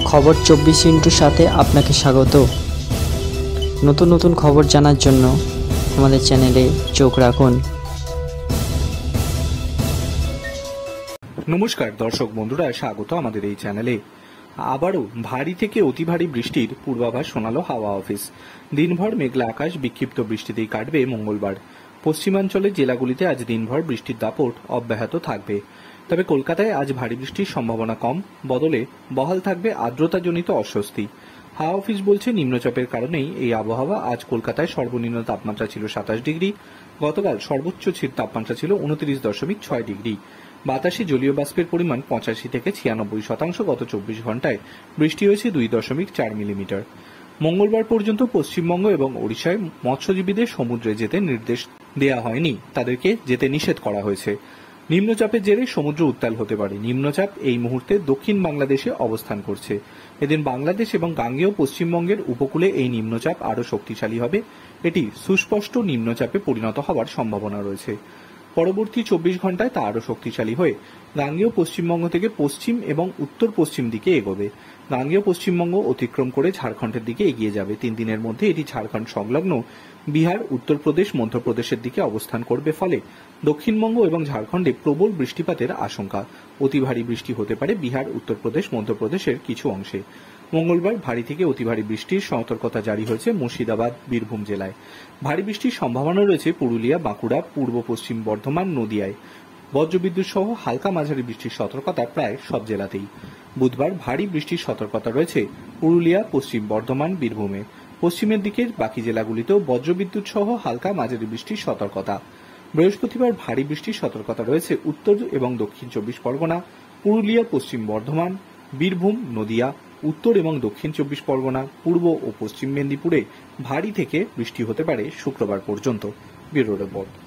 খবর 24 সাথে আপনাকে স্বাগত। নতুন নতুন খবর জানার জন্য আমাদের চ্যানেলে চোখ রাখুন। নমস্কার দর্শক বন্ধুরা, স্বাগত আমাদের এই চ্যানেলে। আবারও ভারী থেকে অতি ভারী বৃষ্টির পূর্বাভাস শোনালো হাওয়া অফিস। দিনভর মেঘলা আকাশ, বিক্ষিপ্ত বৃষ্টিতেই কাটবে মঙ্গলবার। পশ্চিমাঞ্চলের জেলাগুলিতে আজ দিনভর বৃষ্টির দাপট অব্যাহত থাকবে। তবে কলকাতায় আজ ভারী বৃষ্টির সম্ভাবনা কম, বদলে বহাল থাকবে আর্দ্রতাজনিত অস্বস্তি। হাওয়া অফিস বলছে, নিম্নচাপের কারণেই এই আবহাওয়া। আজ কলকাতায় সর্বনিম্ন তাপমাত্রা ছিল 27 ডিগ্রি, গতকাল সর্বোচ্চ তাপমাত্রা ছিল 29.6 ডিগ্রি। বাতাসে জলীয় বাষ্পের পরিমাণ 85 থেকে 96%। গত 24 ঘন্টায় বৃষ্টি হয়েছে 2.4 মিলিমিটার। মঙ্গলবার পর্যন্ত পশ্চিমবঙ্গ এবং ওড়িশায় মৎস্যজীবীদের সমুদ্রে যেতে নির্দেশ দেওয়া হয়নি, তাদেরকে যেতে নিষেধ করা হয়েছে। নিম্নচাপের জেরে সমুদ্র উত্তাল হতে পারে। নিম্নচাপ এই মুহূর্তে দক্ষিণ বাংলাদেশে অবস্থান করছে। এদিন বাংলাদেশ এবং গাঙ্গেয় পশ্চিমবঙ্গের উপকূলে এই নিম্নচাপ আরও শক্তিশালী হবে। এটি সুস্পষ্ট নিম্নচাপে পরিণত হওয়ার সম্ভাবনা রয়েছে। পরবর্তী 24 ঘন্টায় তা আরও শক্তিশালী হয়ে গাঙ্গেয় পশ্চিমবঙ্গ থেকে পশ্চিম এবং উত্তর পশ্চিম দিকে এগোবে। গাঙ্গেয় পশ্চিমবঙ্গ অতিক্রম করে ঝাড়খণ্ডের দিকে এগিয়ে যাবে। 3 দিনের মধ্যে এটি ঝাড়খণ্ড সংলগ্ন বিহার, উত্তরপ্রদেশ, মধ্যপ্রদেশের দিকে অবস্থান করবে। ফলে দক্ষিণবঙ্গ এবং ঝাড়খণ্ডে প্রবল বৃষ্টিপাতের আশঙ্কা। অতি ভারী বৃষ্টি হতে পারে বিহার, উত্তরপ্রদেশ, মধ্যপ্রদেশের কিছু অংশে। মঙ্গলবার ভারী থেকে অতি ভারী বৃষ্টির সতর্কতা জারি হয়েছে মুর্শিদাবাদ, বীরভূম জেলায়। ভারী বৃষ্টির সম্ভাবনা রয়েছে পুরুলিয়া, বাঁকুড়া, পূর্ব পশ্চিম বর্ধমান, নদিয়ায়। বজ্রবিদ্যুৎ সহ হালকা মাঝারি বৃষ্টির সতর্কতা প্রায় সব জেলাতেই। বুধবার ভারী বৃষ্টির সতর্কতা রয়েছে পুরুলিয়া, পশ্চিম বর্ধমান, বীরভূমে। পশ্চিমের দিকের বাকি জেলাগুলিতেও বজ্রবিদ্যুৎ সহ হালকা মাঝারি বৃষ্টির সতর্কতা। বৃহস্পতিবার ভারী বৃষ্টির সতর্কতা রয়েছে উত্তর এবং দক্ষিণ 24 পরগনা, পুরুলিয়া, পশ্চিম বর্ধমান, বীরভূম, নদিয়া। উত্তর এবং দক্ষিণ 24 পরগনা, পূর্ব ও পশ্চিম মেদিনীপুরে ভারী থেকে বৃষ্টি হতে পারে শুক্রবার পর্যন্ত। Bureau report.